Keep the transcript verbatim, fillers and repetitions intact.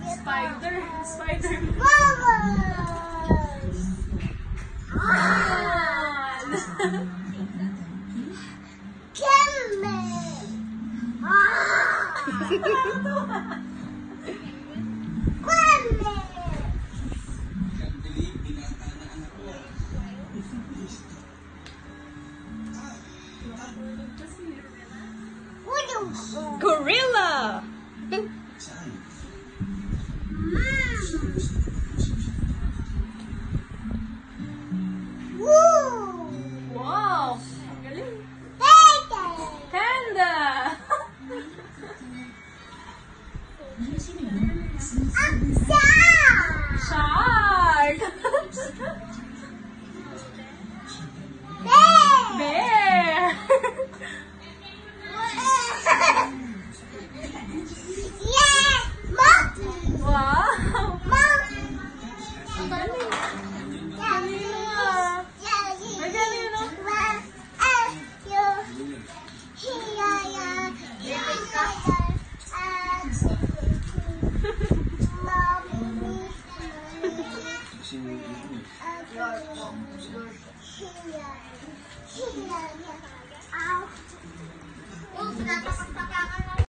Spider. Spider. Gorilla! Wow! Galing. Panda! Shark! Bear! Wow! Ang galing. Galing ah. Ang galing, no? Ow.